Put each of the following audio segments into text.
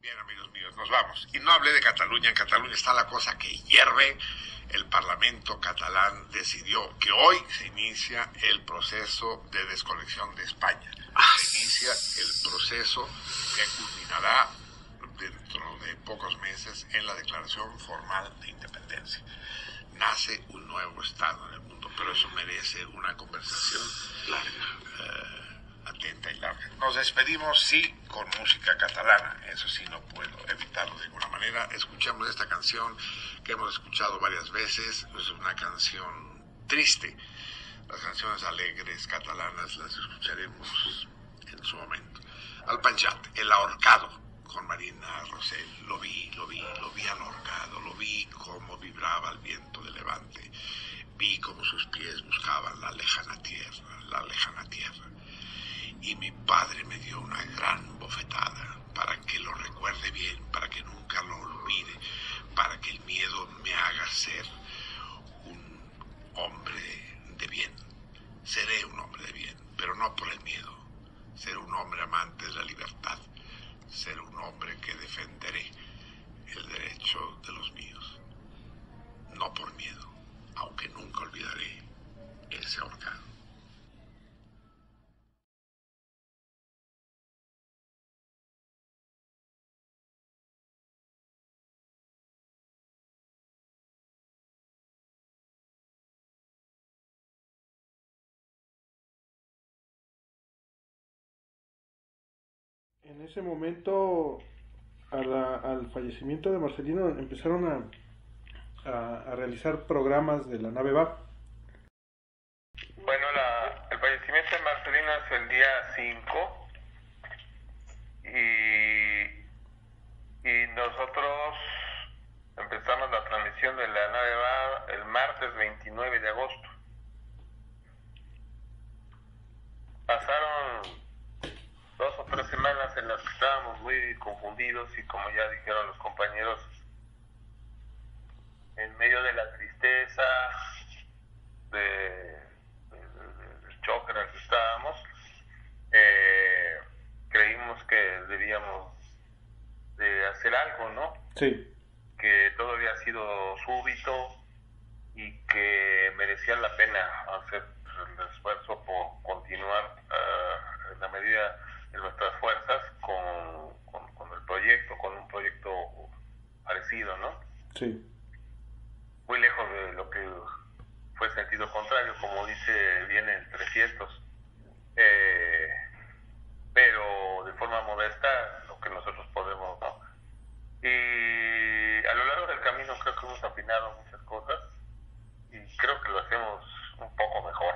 Bien, amigos míos, nos vamos. Y no hablé de Cataluña. En Cataluña está la cosa que hierve. El Parlamento catalán decidió que hoy se inicia el proceso de desconexión de España. Se inicia el proceso que culminará dentro de pocos meses en la declaración formal de independencia. Nace un nuevo Estado en el mundo, pero eso merece una conversación atenta y larga. Nos despedimos, sí, con música catalana. Eso sí, no puedo evitarlo de ninguna manera. Escuchemos esta canción que hemos escuchado varias veces. Es una canción triste. Las canciones alegres catalanas las escucharemos en su momento. Al Panjat, El ahorcado, con Marina Rosell. Lo vi al ahorcado. Lo vi cómo vibraba el viento de levante. Vi cómo sus pies buscaban la lejana tierra, Y mi padre me dio una gran bofetada para que lo recuerde bien, para que nunca lo olvide, para que el miedo me haga ser un hombre de bien. Seré un hombre de bien, pero no por el miedo. Seré un hombre amante de la libertad. Seré un hombre que defenderé el derecho de los míos. No por miedo, aunque nunca olvidaré ese ahorcado. En ese momento, al fallecimiento de Marcelino, empezaron a realizar programas de la nave VAP. Bueno, el fallecimiento de Marcelino es el día 5 y nosotros empezamos la transmisión de la nave VAP el martes 29 de agosto. Pasaron 2 o 3 semanas en las que estábamos muy confundidos y, como ya dijeron los compañeros, en medio de la tristeza, del shock en el que estábamos, creímos que debíamos de hacer algo, ¿no? Sí. Que todo había sido súbito y que merecía la pena hacer el esfuerzo por continuar en la medida de nuestras fuerzas con el proyecto, con un proyecto parecido, ¿no? Sí. Muy lejos de lo que fue sentido contrario, como dice bien el 300, pero de forma modesta, lo que nosotros podemos, ¿no? Y a lo largo del camino creo que hemos afinado muchas cosas y creo que lo hacemos un poco mejor.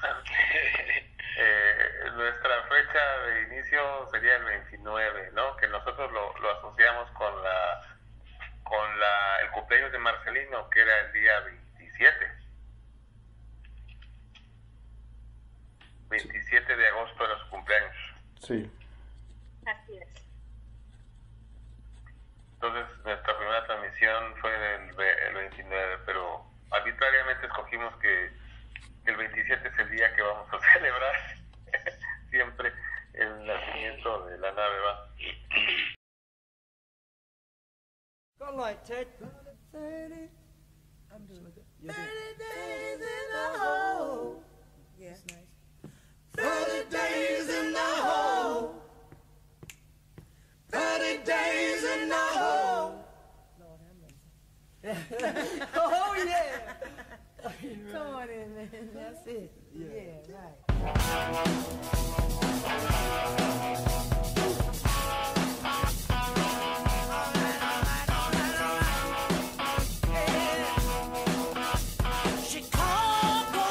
Nuestra fecha de inicio sería el 29, ¿no? Que nosotros lo asociamos con el cumpleaños de Marcelino, que era el día 27. 27 de agosto era su cumpleaños. Sí. Así es. Entonces nuestra primera transmisión fue el 29, pero arbitrariamente escogimos que el 27 es el día que vamos a celebrar siempre el nacimiento de la nave VAP. Go like Ted. 30. I'm doing it. 30 days in the hole. Yeah, it's nice. 30 days in the hole. 30 days in the hole. Lord have mercy. Oh yeah. Come on in, man. That's it. Yeah, right. Chicago.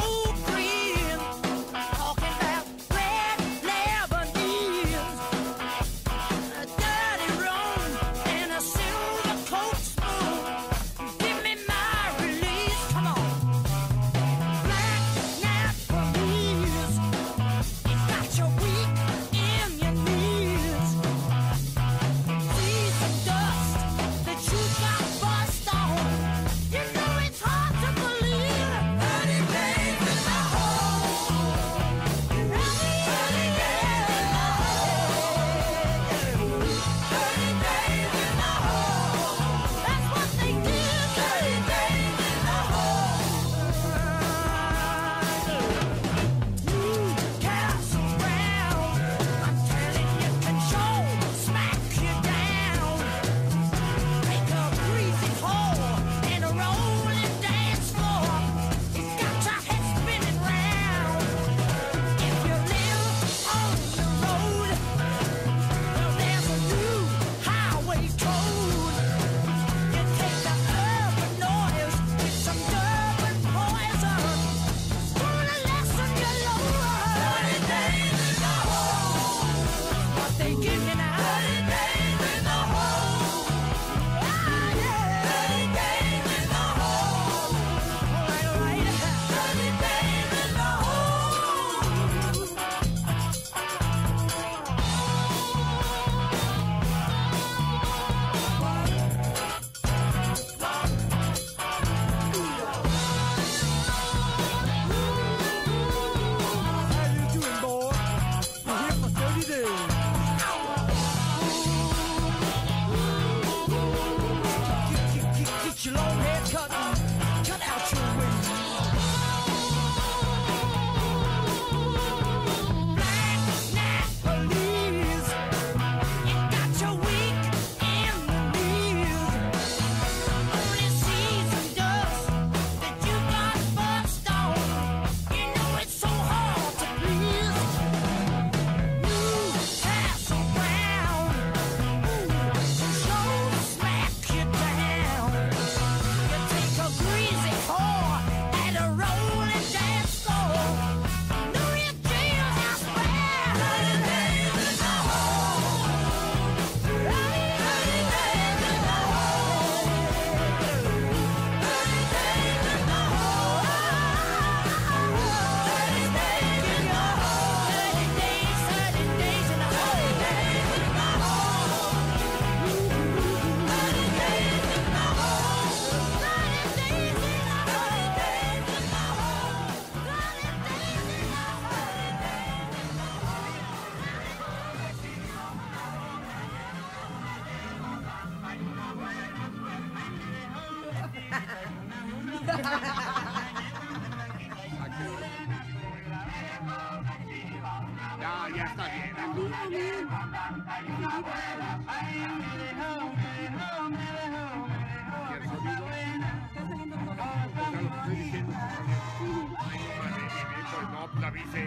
No, la vice.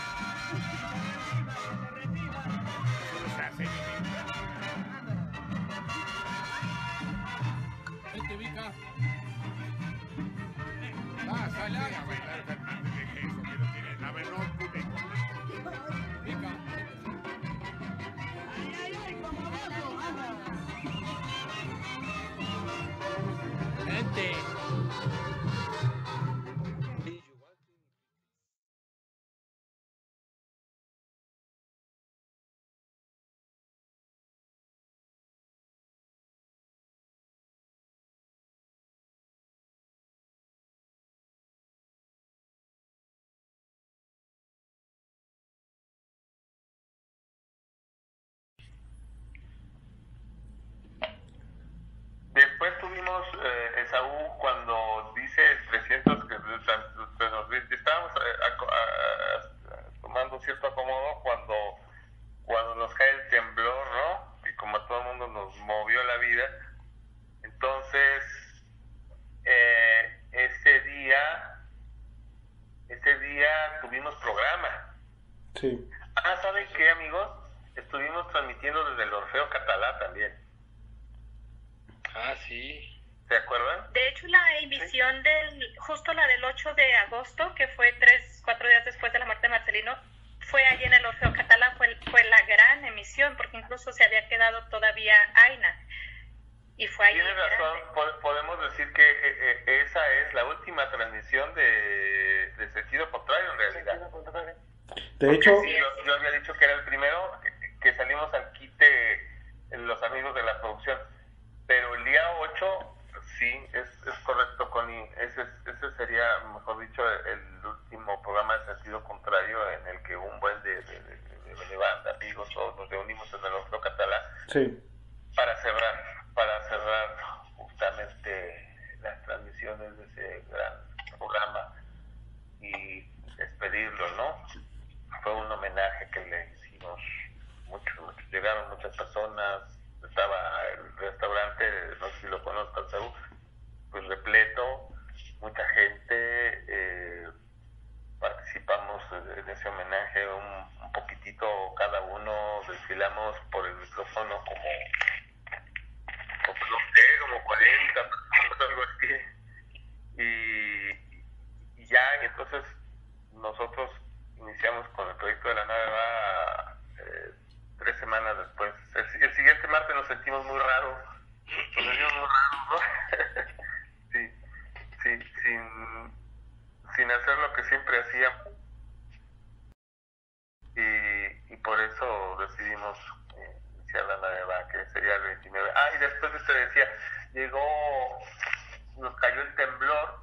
Eso no se hace. Vente, Vika. Sale a bailar Fernández de Queso, que no tiene la menor puta. Vika. Vente. Después tuvimos Esaú cuando dice 300 que estábamos tomando cierto acomodo cuando nos cae el temblor, ¿no? Y como a todo el mundo nos movió la vida, entonces ese día tuvimos programa. Sí. ¿Saben qué, amigos? Estuvimos transmitiendo desde el Orfeo Catalá también. Sí. ¿Se acuerdan? De hecho, la emisión justo la del 8 de agosto, que fue 4 días después de la muerte de Marcelino, fue allí en el Orfeo Catalá, fue la gran emisión, porque incluso se había quedado todavía Aina. Y fue allí. Tienes razón, podemos decir que esa es la última transmisión de sentido contrario en realidad. De hecho, Sí, yo había dicho que era el primero que salimos al quite los amigos de la producción. Pero el día 8, sí, es correcto, Connie. Ese sería, mejor dicho, el último programa de sentido contrario en el que un buen de banda, amigos, todos nos reunimos en el Orfeo Catalá sí. para cerrar justamente las transmisiones de ese gran programa y despedirlo, ¿no? Fue un homenaje que le hicimos muchos. Llegaron muchas personas. Estaba el restaurante, no sé si lo conozcan, pues repleto, mucha gente, participamos en ese homenaje un poquitito cada uno, desfilamos por el micrófono como no sé, como 40 personas, algo así, y ya, y entonces nosotros iniciamos con el proyecto de la nave va 3 semanas después. El siguiente martes nos sentimos muy raros. Nos sentimos muy raros, ¿no? Sí, sin hacer lo que siempre hacíamos. Y por eso decidimos iniciar la nave, que sería el 29. Y después usted decía, nos cayó el temblor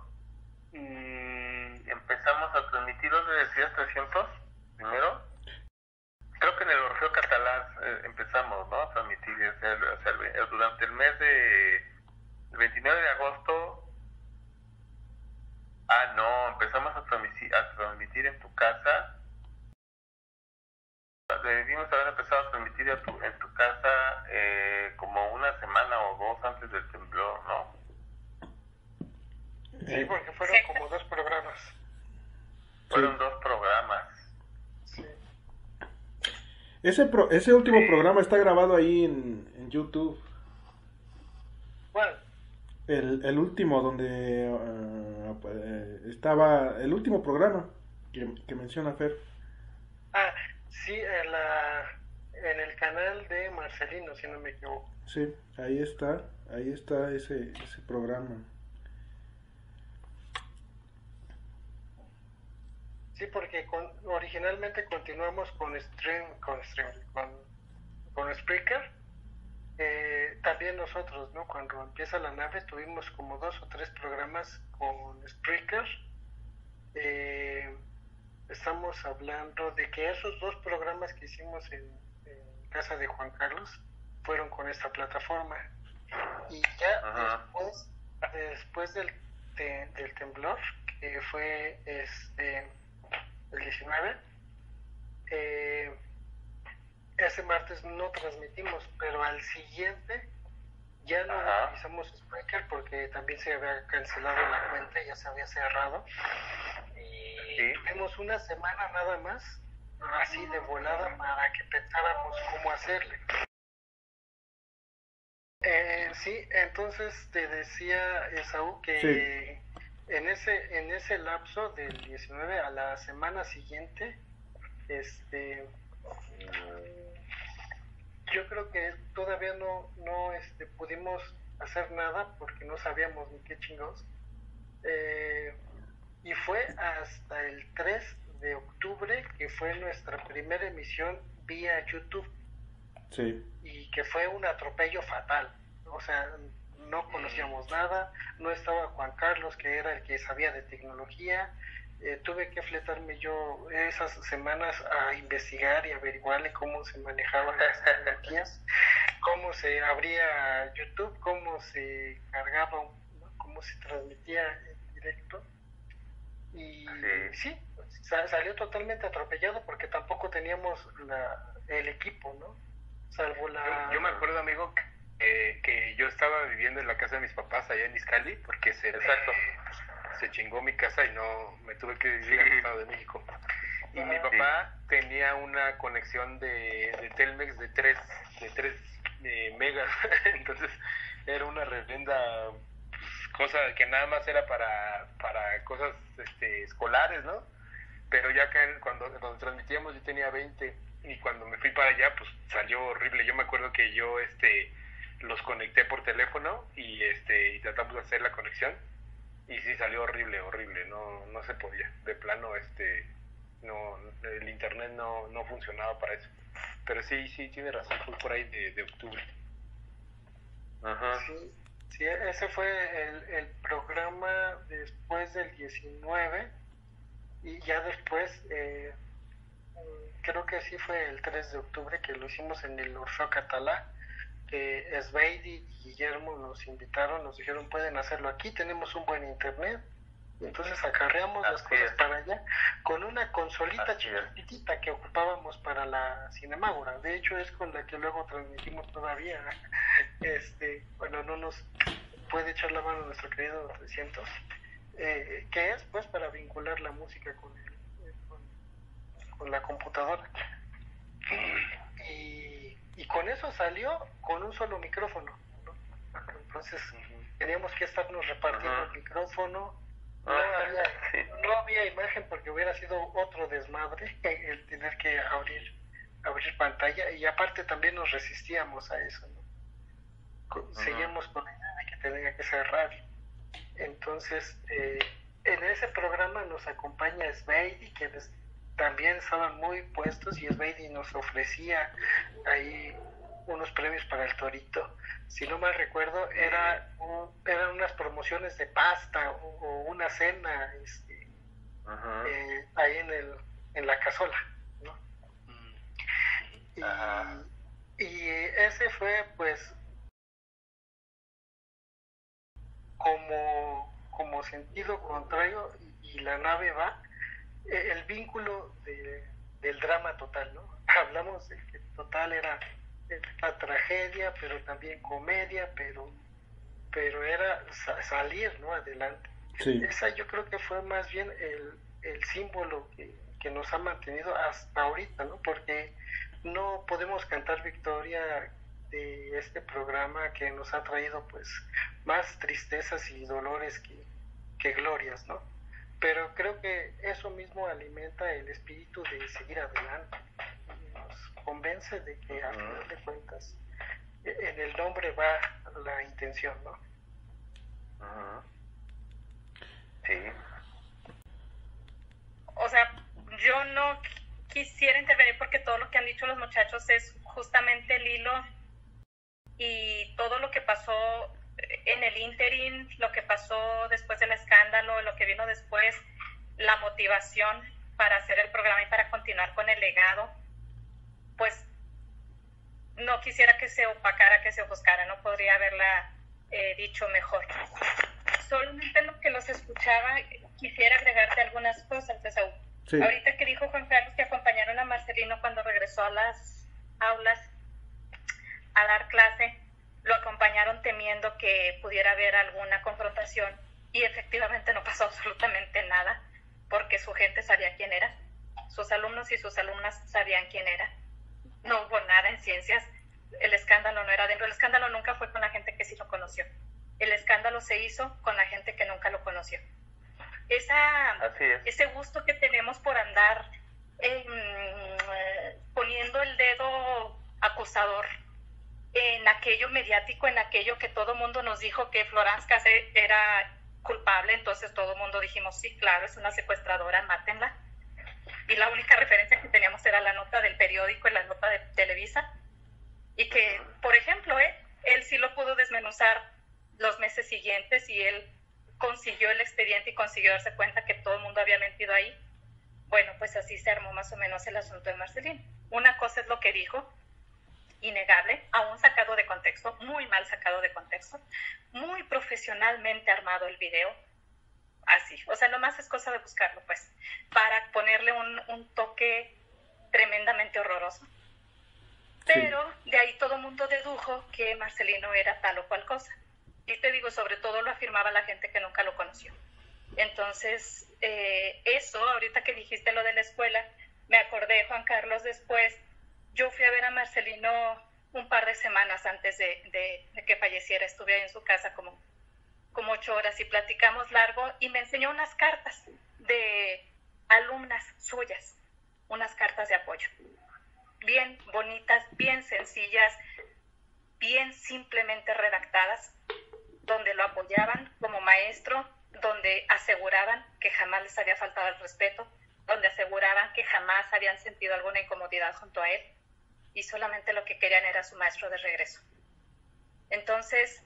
y empezamos a transmitir. ¿Dónde decías 300 primero? Creo que en el Orfeo Catalán empezamos, ¿no? A transmitir durante el mes el 29 de agosto. No, empezamos a transmitir en tu casa. Debimos haber empezado a transmitir en tu casa como una semana o 2 antes del temblor, ¿no? Sí, porque fueron como 2 programas. Fueron 2 programas. Sí. Ese último programa está grabado ahí en YouTube. ¿Cuál? El último donde estaba el último programa que menciona Fer. Sí, en el canal de Marcelino, si no me equivoco. Sí, ahí está ese programa. Sí, porque originalmente continuamos con Spreaker. También nosotros, ¿no? Cuando empieza la nave tuvimos como 2 o 3 programas con Spreaker. Estamos hablando de que esos 2 programas que hicimos en casa de Juan Carlos fueron con esta plataforma. Y ya después del temblor, que fue el 19, ese martes no transmitimos, pero al siguiente ya no utilizamos Spreaker porque también se había cancelado la cuenta, ya se había cerrado. Y tuvimos una semana nada más, así de volada, para que pensáramos cómo hacerle. Sí, entonces te decía, Esaú, que en ese lapso del 19 a la semana siguiente, yo creo que todavía no pudimos hacer nada porque no sabíamos ni qué chingados. Y fue hasta el 3 de octubre que fue nuestra primera emisión vía YouTube. Sí. Y que fue un atropello fatal. O sea, no conocíamos nada, no estaba Juan Carlos, que era el que sabía de tecnología. Tuve que fletarme yo esas semanas a investigar y averiguarle cómo se manejaban las tecnologías, cómo se abría YouTube, cómo se cargaba, ¿no? Cómo se transmitía en directo. Y sí, salió totalmente atropellado porque tampoco teníamos el equipo, ¿no? Salvo la... Yo me acuerdo, amigo, que yo estaba viviendo en la casa de mis papás allá en Izcalli, porque se chingó mi casa y no me tuve que vivir al Estado de México. Y mi papá tenía una conexión de Telmex de 3 megas, entonces era una reverenda cosa que nada más era para cosas escolares, ¿no? Pero ya acá cuando transmitíamos yo tenía 20 y cuando me fui para allá pues salió horrible. Yo me acuerdo que yo los conecté por teléfono y tratamos de hacer la conexión y sí salió horrible, no se podía. De plano no, el internet no funcionaba para eso. Pero sí tiene razón, fue por ahí de octubre. Ajá. Sí, ese fue el programa después del 19 y ya después creo que sí fue el 3 de octubre que lo hicimos en el Orfeo Catalá, que Sveidi y Guillermo nos invitaron, nos dijeron pueden hacerlo aquí, tenemos un buen internet. Entonces acarreamos las cosas para allá con una consolita chiquitita que ocupábamos para la Cinemágora. De hecho es con la que luego transmitimos todavía. Bueno, no nos puede echar la mano nuestro querido 300, que es pues para vincular la música con la computadora. Y con eso salió con un solo micrófono, ¿no? Entonces teníamos que estarnos repartiendo el micrófono. No había imagen porque hubiera sido otro desmadre el tener que abrir pantalla, y aparte también nos resistíamos a eso, ¿no? Seguíamos con la idea de que tenía que ser radio. Entonces en ese programa nos acompaña Sveidi, que también estaban muy puestos, y Sveidi nos ofrecía ahí unos premios para el Torito. Si no mal recuerdo, eran unas promociones de pasta o una cena ahí en la casola, ¿no? Y ese fue pues como sentido contrario, y la nave va el vínculo del drama total, ¿no? Hablamos de que total era la tragedia, pero también comedia, pero era salir, ¿no? Adelante. Sí. Esa yo creo que fue más bien el símbolo que nos ha mantenido hasta ahorita, ¿no? Porque no podemos cantar victoria de este programa que nos ha traído pues más tristezas y dolores que glorias, ¿no? Pero creo que eso mismo alimenta el espíritu de seguir adelante. Nos convence de que a final de cuentas en el nombre va la intención, ¿no? Sí. O sea, yo no quisiera intervenir porque todo lo que han dicho los muchachos es justamente el hilo y todo lo que pasó en el ínterin, lo que pasó después del escándalo, lo que vino después, la motivación para hacer el programa y para continuar con el legado, pues no quisiera que se opacara, que se ofuscara, no podría haberla dicho mejor. Solamente en lo que los escuchaba quisiera agregarte algunas cosas, Esaú. Sí. Ahorita que dijo Juan Carlos que acompañaron a Marcelino cuando regresó a aulas a dar clase, lo acompañaron temiendo que pudiera haber alguna confrontación y efectivamente no pasó absolutamente nada porque su gente sabía quién era, sus alumnos y sus alumnas sabían quién era, no hubo nada en ciencias, el escándalo no era dentro, el escándalo nunca fue con la gente que sí lo conoció, el escándalo se hizo con la gente que nunca lo conoció. Ese gusto que tenemos por andar poniendo el dedo acusador en aquello mediático, en aquello que todo mundo nos dijo que Florence Cassé era culpable, entonces todo mundo dijimos, sí, claro, es una secuestradora, mátenla. Y la única referencia que teníamos era la nota del periódico y la nota de Televisa. Y que, por ejemplo, él sí lo pudo desmenuzar los meses siguientes y él consiguió el expediente y consiguió darse cuenta que todo el mundo había mentido ahí. Bueno, pues así se armó más o menos el asunto de Marcelino. Una cosa es lo que dijo, innegable, aún sacado de contexto, muy mal sacado de contexto, muy profesionalmente armado el video, así, o sea, nomás es cosa de buscarlo, pues, para ponerle un toque tremendamente horroroso. Pero de ahí todo el mundo dedujo que Marcelino era tal o cual cosa. Y te digo, sobre todo lo afirmaba la gente que nunca lo conoció. Entonces, eso, ahorita que dijiste lo de la escuela, me acordé, Juan Carlos, después, yo fui a ver a Marcelino un par de semanas antes de que falleciera, estuve ahí en su casa como 8 horas y platicamos largo y me enseñó unas cartas de alumnas suyas, unas cartas de apoyo, bien bonitas, bien sencillas, bien simplemente redactadas, donde lo apoyaban como maestro, donde aseguraban que jamás les había faltado el respeto, donde aseguraban que jamás habían sentido alguna incomodidad junto a él y solamente lo que querían era su maestro de regreso. Entonces,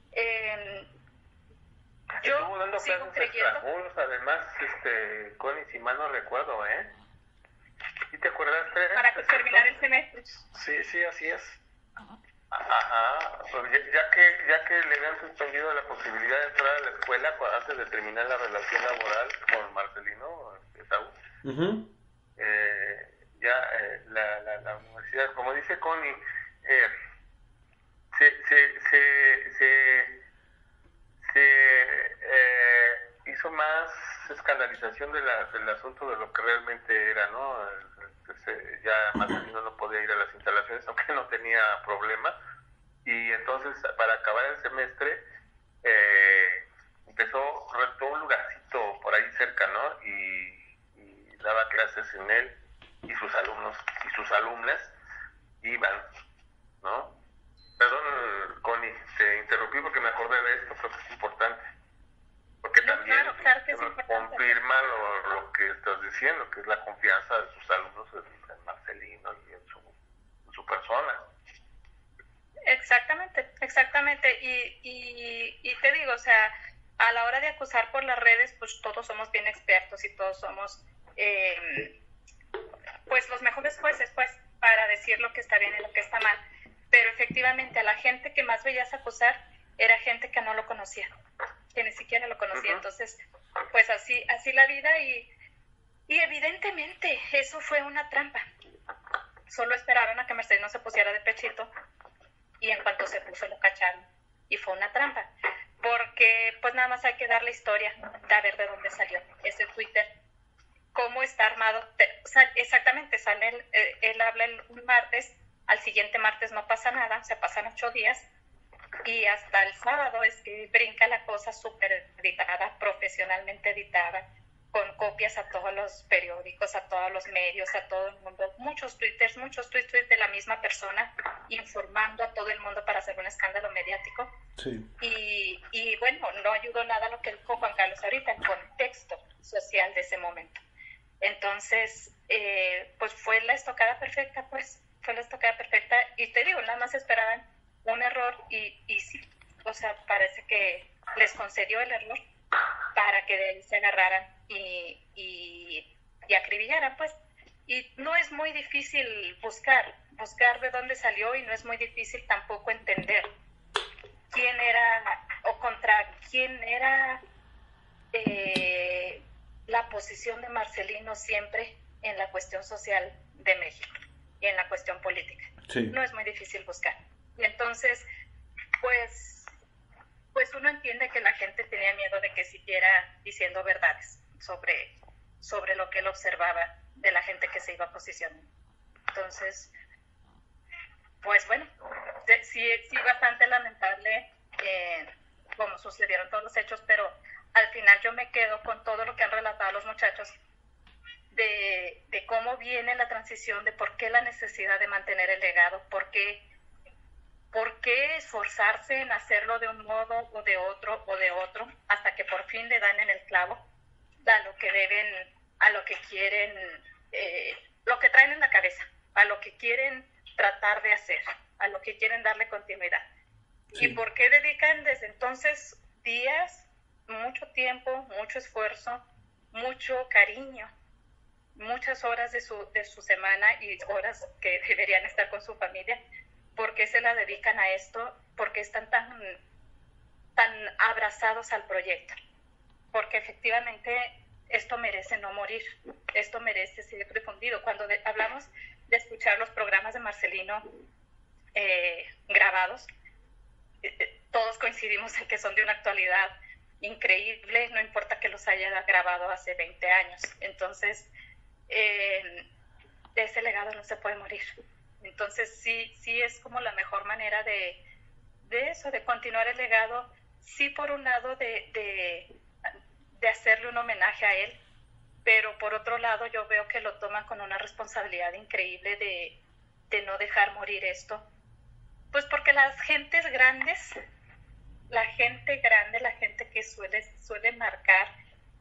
yo estuvo dando sigo clases creyendo... extramuros, además, Connie, si mal no recuerdo, ¿Sí te acuerdas? Para terminar el semestre. Sí, así es. Ajá, pues ya que le habían suspendido la posibilidad de entrar a la escuela antes de terminar la relación laboral con Marcelino, Saúl, la universidad, como dice Connie, se hizo más escandalización del asunto de lo que realmente era, ¿no? Ya Marcelino no podía ir a las instalaciones aunque no tenía problema, y entonces para acabar el semestre rentó un lugarcito por ahí cerca, ¿no? Y daba clases en él, y sus alumnos y sus alumnas iban, ¿no? Perdón, Connie, te interrumpí porque me acordé de esto, creo que es importante, porque también claro que es confirma lo que estás diciendo, que es la confianza de sus alumnos en Marcelino y en su persona. Exactamente, y te digo, o sea, a la hora de acusar por las redes, pues todos somos bien expertos y todos somos pues los mejores jueces, pues, para decir lo que está bien y lo que está mal, pero efectivamente a la gente que más veías acusar era gente que no lo conocía, que ni siquiera lo conocía. Entonces, pues así la vida, y evidentemente eso fue una trampa. Solo esperaron a que Marcelino se pusiera de pechito y en cuanto se puso lo cacharon, y fue una trampa, porque pues nada más hay que dar la historia de ver de dónde salió ese Twitter, cómo está armado. Exactamente, sale él habla un martes, al siguiente martes no pasa nada, se pasan 8 días y hasta el sábado es que brinca la cosa súper editada, profesionalmente editada, con copias a todos los periódicos, a todos los medios, a todo el mundo, muchos tweets de la misma persona informando a todo el mundo para hacer un escándalo mediático. Sí. Y bueno, no ayudó nada lo que dijo Juan Carlos ahorita, el contexto social de ese momento. Entonces, pues fue la estocada perfecta, y te digo, nada más esperaban un error y sí, o sea, parece que les concedió el error para que de ahí se agarraran y acribillaran, pues. Y no es muy difícil buscar de dónde salió, y no es muy difícil tampoco entender quién era o contra quién era la posición de Marcelino siempre en la cuestión social de México y en la cuestión política. Sí. No es muy difícil buscar. Y entonces, pues uno entiende que la gente tenía miedo de que siguiera diciendo verdades sobre lo que él observaba de la gente que se iba a posicionar. Entonces, pues bueno, sí bastante lamentable cómo sucedieron todos los hechos, pero al final yo me quedo con todo lo que han relatado los muchachos de cómo viene la transición, de por qué la necesidad de mantener el legado, por qué esforzarse en hacerlo de un modo o de otro, hasta que por fin le dan en el clavo a lo que deben, a lo que quieren, lo que traen en la cabeza, a lo que quieren tratar de hacer, a lo que quieren darle continuidad. Sí. Y por qué dedican desde entonces días, mucho tiempo, mucho esfuerzo, mucho cariño, muchas horas de su semana y horas que deberían estar con su familia. ¿Por qué se la dedican a esto? ¿Por qué están tan abrazados al proyecto? Porque efectivamente esto merece no morir, esto merece ser difundido. Cuando hablamos de escuchar los programas de Marcelino grabados, todos coincidimos en que son de una actualidad increíble, no importa que los haya grabado hace 20 años. Entonces, de ese legado no se puede morir. Entonces sí es como la mejor manera de eso, de continuar el legado. Sí, por un lado de hacerle un homenaje a él, pero por otro lado yo veo que lo toman con una responsabilidad increíble de no dejar morir esto. Pues porque las gentes grandes, la gente grande, la gente que suele marcar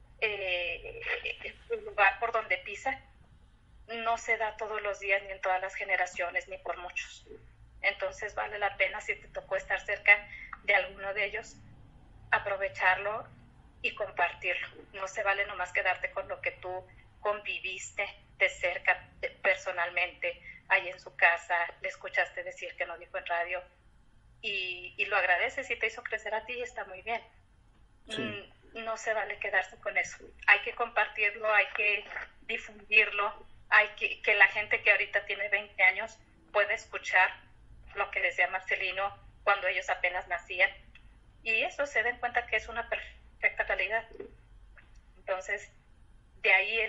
el lugar por donde pisa, no se da todos los días, ni en todas las generaciones, ni por muchos. Entonces vale la pena, si te tocó estar cerca de alguno de ellos, aprovecharlo y compartirlo. No se vale nomás quedarte con lo que tú conviviste de cerca, personalmente, ahí en su casa, le escuchaste decir que no dijo en radio, y lo agradeces y te hizo crecer a ti, está muy bien. Sí. No se vale quedarse con eso. Hay que compartirlo, hay que difundirlo, hay que la gente que ahorita tiene 20 años pueda escuchar lo que decía Marcelino cuando ellos apenas nacían, y eso se den cuenta que es una perfecta calidad. Entonces, de ahí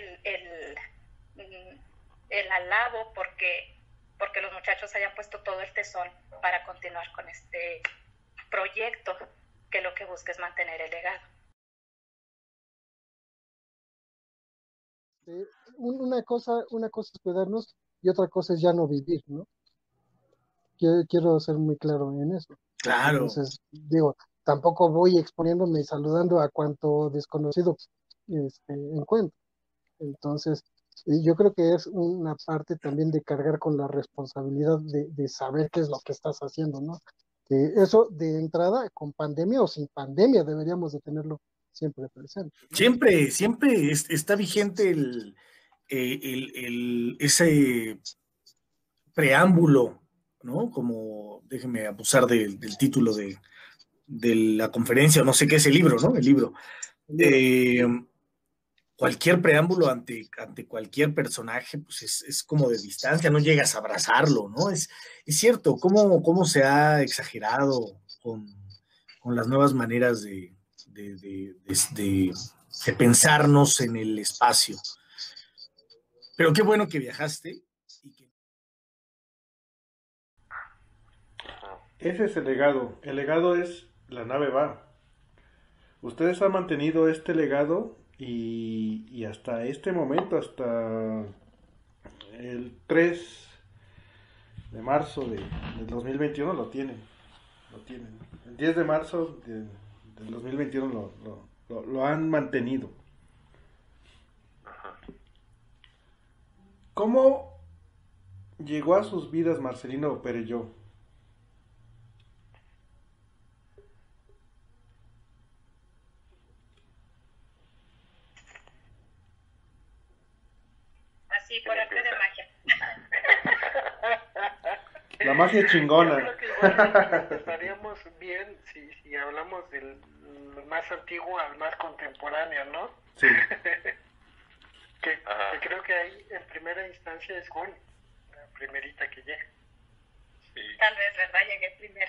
el alabo porque los muchachos hayan puesto todo el tesón para continuar con este proyecto que lo que busca es mantener el legado. Una cosa es cuidarnos y otra cosa es ya no vivir, ¿no? Quiero ser muy claro en eso. Claro. Entonces, digo, tampoco voy exponiéndome y saludando a cuanto desconocido encuentro. Entonces, yo creo que es una parte también de cargar con la responsabilidad de saber qué es lo que estás haciendo, ¿no? Que eso de entrada, con pandemia o sin pandemia, deberíamos de tenerlo siempre presente, ¿no? Siempre está vigente ese preámbulo, ¿no? Como, déjenme abusar del título de la conferencia, no sé qué es el libro, ¿no? El libro. Cualquier preámbulo ante cualquier personaje, pues es como de distancia, no llegas a abrazarlo, ¿no? Es cierto, cómo se ha exagerado con las nuevas maneras de pensarnos en el espacio. Pero qué bueno que viajaste. Ese es el legado. El legado es la nave va. Ustedes han mantenido este legado y hasta este momento, hasta el 3 de marzo del 2021 lo tienen. El 10 de marzo del 2021 lo han mantenido. ¿Cómo llegó a sus vidas Marcelino Perelló? Así, por arte de magia. La magia chingona. Yo creo que igual estaríamos bien si hablamos del más antiguo al más contemporáneo, ¿no? Sí. que creo que ahí en primera instancia es Juan, la primerita que llega. tal vez, ¿verdad? Llegué primero.